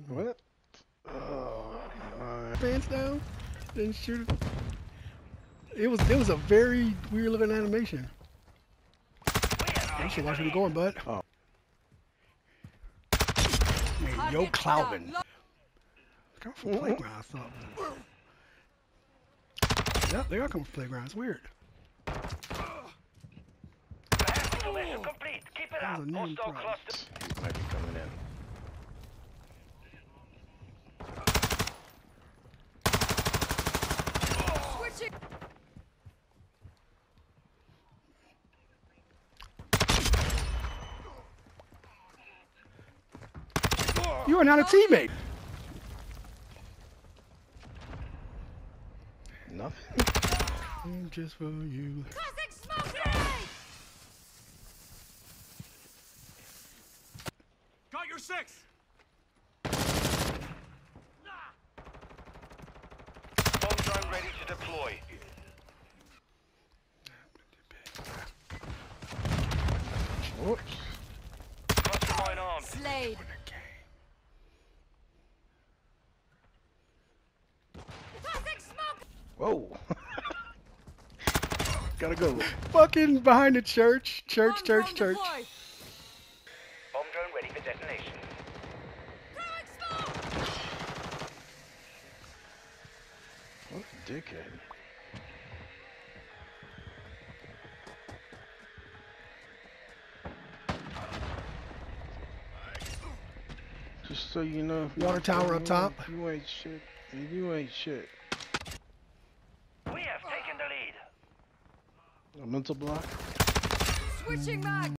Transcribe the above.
What? Oh, my. Pants down. Didn't shoot it. It was a very weird looking animation. You should watch where you're going, bud. Oh. Man, yo, Cloudman. Come from playground, I thought. Yep, they are coming from playground. It's weird. Mission complete. Keep it That up. was a new Hostile prize. cluster. He might be coming in. Switching. You are not a teammate. Nothing. Just for you. Toxic smoke grenade! Got your 6! Bomb drone ready to deploy. Oops. Cluster mine armed. Slade. Toxic smoke! Whoa. Gotta go. Fucking behind the church. Church. Bomb drone Church. deployed. Bomb drone ready for detonation. Throwing smoke! What a dickhead. Just so you know. Water tower up top. You ain't shit. You ain't shit. We have taken the lead. A mental block. Switching mag!